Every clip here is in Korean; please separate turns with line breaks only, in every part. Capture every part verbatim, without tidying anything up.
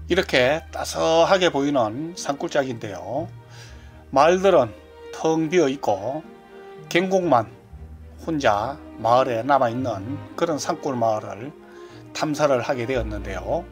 이렇게 따스하게 보이는 산골짜기인데요. 마을들은 텅 비어 있고 경공만 혼자 마을에 남아있는 그런 산골 마을을 탐사를 하게 되었는데요.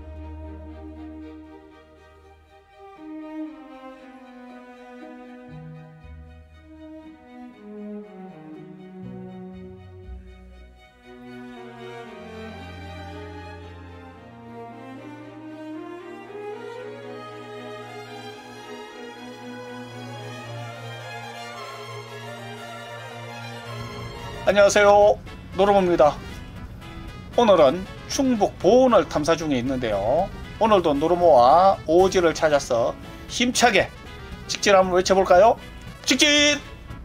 안녕하세요, 노르모입니다. 오늘은 충북 보은을 탐사 중에 있는데요. 오늘도 노르모와 오지를 찾아서 힘차게 직진 한번 외쳐볼까요? 직진!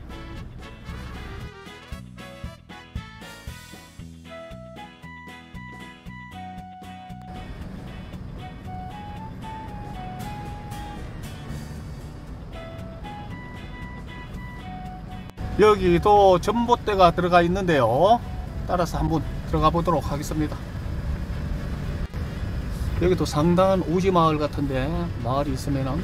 여기도 전봇대가 들어가 있는데요. 따라서 한번 들어가 보도록 하겠습니다. 여기도 상당한 오지 마을 같은데 마을이 있으면은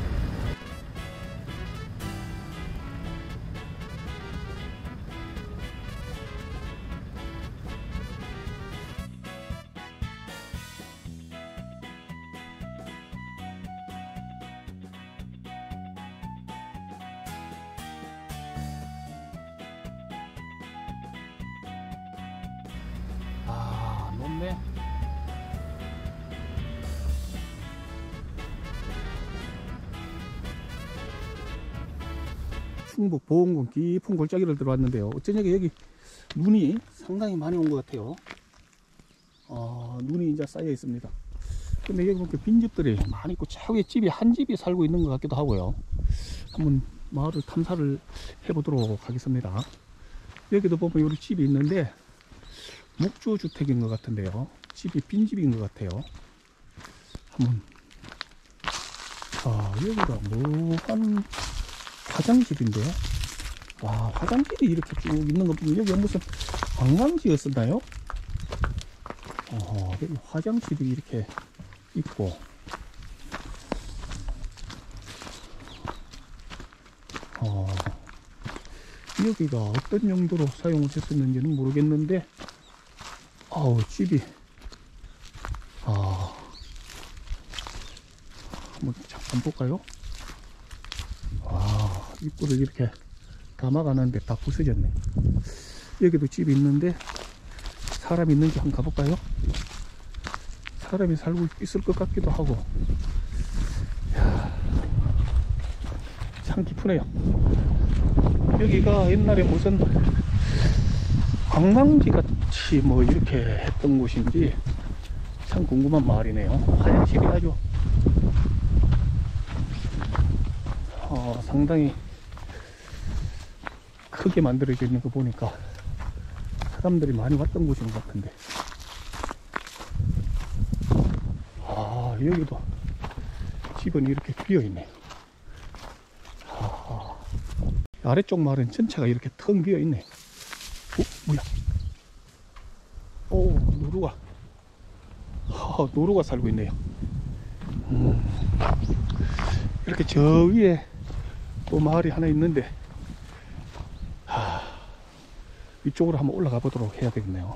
아, 높네. 충북 보은군 깊은 골짜기를 들어왔는데요. 어쩌냐고 여기 눈이 상당히 많이 온 것 같아요. 어, 눈이 이제 쌓여 있습니다. 근데 여기 보니까 빈집들이 많이 있고 차후에 집이 한 집이 살고 있는 것 같기도 하고요. 한번 마을을 탐사를 해보도록 하겠습니다. 여기도 보면 여기 집이 있는데 목조주택인 것 같은데요. 집이 빈집인 것 같아요. 한번 아, 여기가 뭐한 화장집인데요. 와, 화장집이 이렇게 쭉 있는 거 보면 여기 무슨 관광지였었나요? 어, 여기 화장집이 이렇게 있고, 어, 여기가 어떤 용도로 사용을 했었는지는 모르겠는데, 아우, 집이, 아, 한번 잠깐 볼까요? 와, 입구를 이렇게 감아가는데 다 부서졌네. 여기도 집이 있는데 사람이 있는지 한번 가볼까요? 사람이 살고 있을 것 같기도 하고. 이야, 참 깊으네요. 여기가 옛날에 무슨 관광지 같이 뭐 이렇게 했던 곳인지 참 궁금한 마을이네요. 화장실이 아주 어, 상당히 크게 만들어져 있는 거 보니까 사람들이 많이 왔던 곳인 것 같은데. 아, 여기도 집은 이렇게 비어 있네요. 아, 아래쪽 마을은 전체가 이렇게 텅 비어 있네. 어, 뭐야? 오, 노루가. 아, 노루가 살고 있네요. 음, 이렇게 저 위에 또 마을이 하나 있는데, 하, 이쪽으로 한번 올라가 보도록 해야 되겠네요.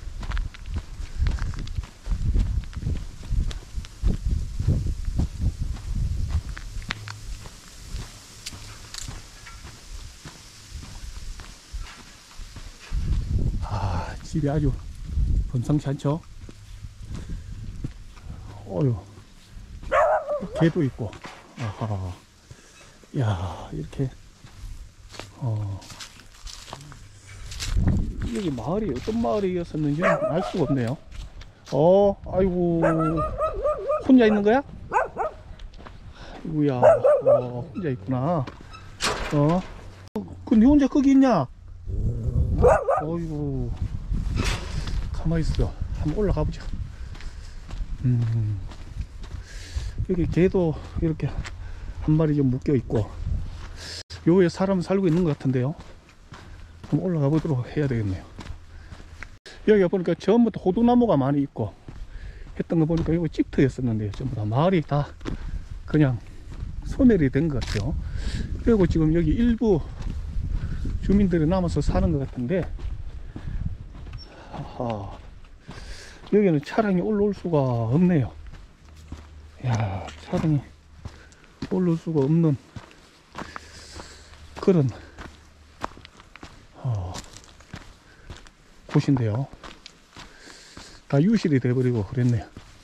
아, 집이 아주 범상치 않죠? 어휴, 개도 있고. 아하. 야, 이렇게 어, 여기 마을이 어떤 마을이었었는지 알 수가 없네요. 어, 아이고, 혼자 있는 거야? 아이고야, 어, 혼자 있구나. 어, 근데 혼자 거기 있냐? 어이구, 가만히 있어. 한번 올라가 보자. 음, 여기 개도 이렇게 한 마리 좀 묶여 있고, 요에 사람 살고 있는 것 같은데요. 한번 올라가 보도록 해야 되겠네요. 여기 보니까 전부 다 호두나무가 많이 있고, 했던 거 보니까 이거 집터였었는데요. 전부 다 마을이 다 그냥 소멸이 된 것 같아요. 그리고 지금 여기 일부 주민들이 남아서 사는 것 같은데, 아하, 여기는 차량이 올라올 수가 없네요. 야, 차량이 올라올 수가 없는 그런 어, 곳인데요. 다 유실이 돼버리고 그랬네요.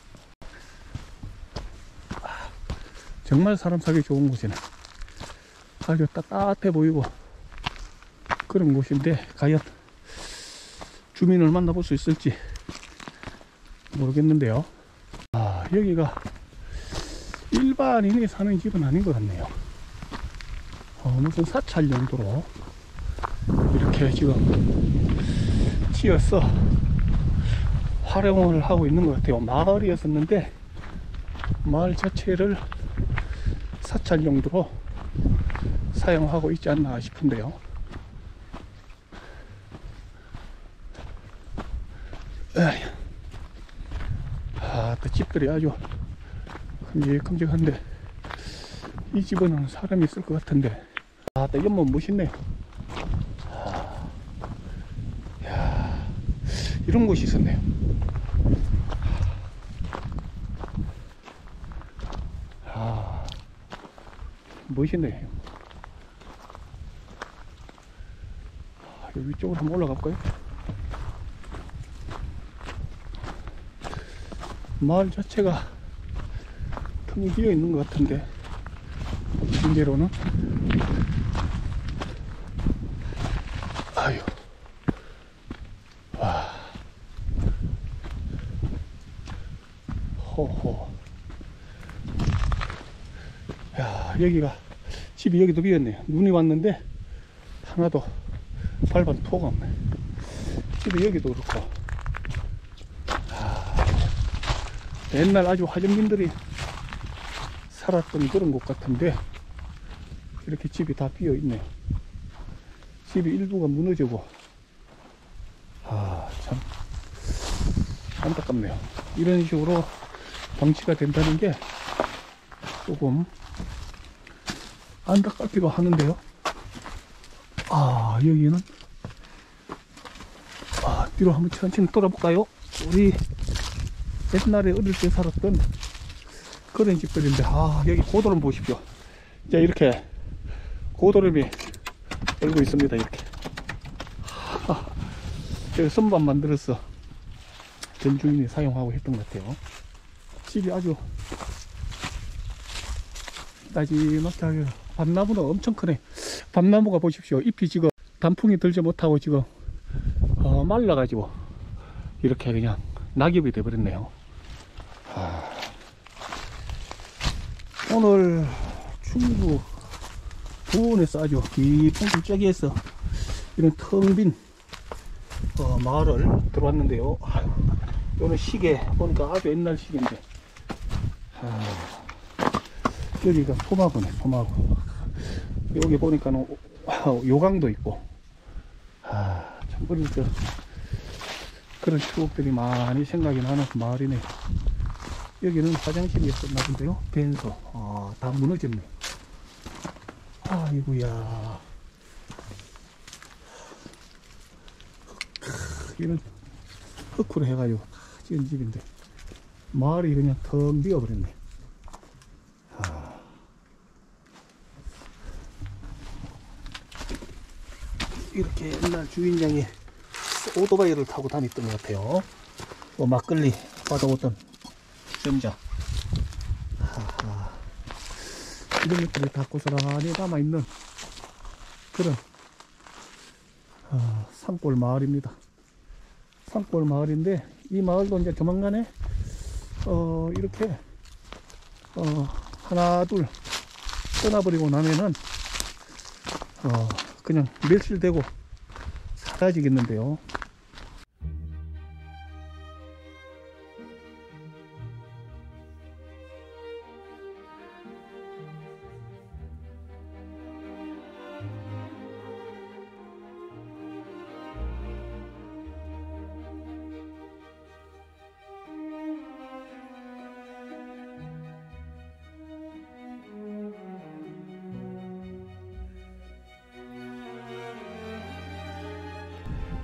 정말 사람 살기 좋은 곳이네. 아주 따뜻해 보이고 그런 곳인데, 과연 주민을 만나볼 수 있을지 모르겠는데요. 아, 여기가 일반인이 사는 집은 아닌 것 같네요. 어, 무슨 사찰 용도로 이렇게 지금 지어서 활용을 하고 있는 것 같아요. 마을이었었는데 마을 자체를 사찰 용도로 사용하고 있지 않나 싶은데요. 에이. 아, 또 집들이 아주 큼직큼직한데, 이 집에는 사람이 있을 것 같은데, 아, 또 연못 멋있네요. 아, 야, 이런 곳이 있었네요. 아, 멋있네요. 아, 여기 위쪽으로 한번 올라가 볼까요? 마을 자체가 텅 비어 있는 것 같은데, 한계로는 아유, 와, 호호. 야, 여기가 집이 여기도 비었네요. 눈이 왔는데 하나도 밟은 토가 없네. 집이 여기도 그렇고. 아, 옛날 아주 화정민들이 살았던 그런 곳 같은데, 이렇게 집이 다 비어 있네요. 집이 일부가 무너지고, 아, 참 안타깝네요. 이런 식으로 방치가 된다는 게 조금 안타깝기도 하는데요. 아, 여기는, 아, 뒤로 한번 천천히 돌아볼까요? 우리 옛날에 어릴 때 살았던 그런 집들인데, 아, 여기 고도름 보십시오. 자, 이렇게 고도름이 얼고 있습니다. 이렇게. 하, 여기 선반 만들어서 전 주인이 사용하고 했던 것 같아요. 집이 아주 나지막하게 하게. 밤나무는 엄청 크네. 밤나무가 보십시오. 잎이 지금 단풍이 들지 못하고 지금 어, 말라가지고 이렇게 그냥 낙엽이 돼버렸네요. 아, 오늘 충북 부원에서 아주 깊은 길저기에서 이런 텅 빈 어, 마을을 들어왔는데요. 아유, 이거는 시계 보니까 아주 옛날 시계인데, 아, 여기가 소마구네. 소마구. 여기 보니까는 요강도 있고, 아, 참 어릴 때 그런 추억들이 많이 생각이 나는 마을이네. 여기는 화장실이었었나 본데요. 벤소. 아, 다 무너졌네. 아이고야. 이런 흙으로 해가지고 지은 집인데 마을이 그냥 텅 비어버렸네. 아. 이렇게 옛날 주인장이 오토바이를 타고 다녔던 것 같아요. 뭐 막걸리 받아오던 점자. 하하. 이런 것들이 다 고스란히 남아있는 그런 어, 산골 마을입니다. 산골 마을인데, 이 마을도 이제 조만간에 어, 이렇게 어, 하나 둘 떠나버리고 나면은 어, 그냥 멸실되고 사라지겠는데요.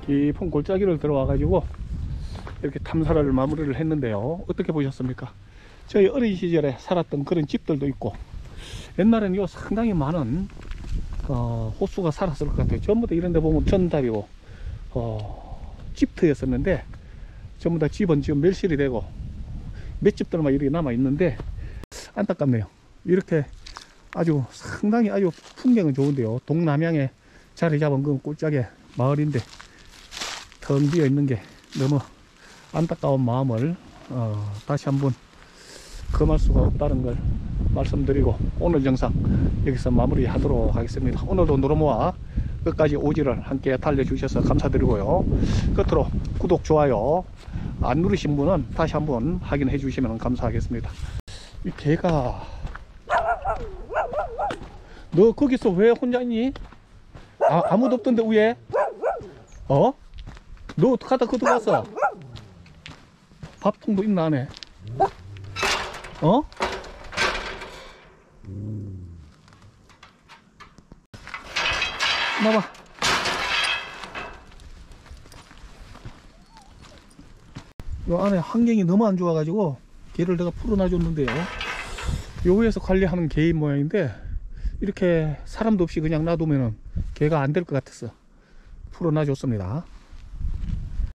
깊은 골짜기를 들어와 가지고 이렇게 탐사를 마무리를 했는데요. 어떻게 보셨습니까? 저희 어린 시절에 살았던 그런 집들도 있고, 옛날에는 요 상당히 많은 어, 호수가 살았을 것 같아요. 전부 다 이런 데 보면 전답이고 어, 집터였었는데 전부 다 집은 지금 멸실이 되고 몇 집들만 이렇게 남아 있는데 안타깝네요. 이렇게 아주 상당히 아주 풍경은 좋은데요, 동남향에 자리 잡은 그 꼴짝의 마을인데 텅 비어 있는 게 너무 안타까운 마음을 어, 다시 한번 금할 수가 없다는 걸 말씀드리고, 오늘 영상 여기서 마무리하도록 하겠습니다. 오늘도 노르모와 끝까지 오지를 함께 달려주셔서 감사드리고요. 끝으로 구독, 좋아요 안 누르신 분은 다시 한번 확인해 주시면 감사하겠습니다. 이 개가, 너 거기서 왜 혼자 있니? 아, 아무도 없던데 위에? 어? 너 가다 그도 갔어? 밥통도 있나 안에? 어? 나봐. 요 안에 환경이 너무 안 좋아가지고 개를 내가 풀어놔줬는데요, 요 위에서 관리하는 개인 모양인데 이렇게 사람도 없이 그냥 놔두면은 개가 안 될 것 같아서 풀어놔줬습니다.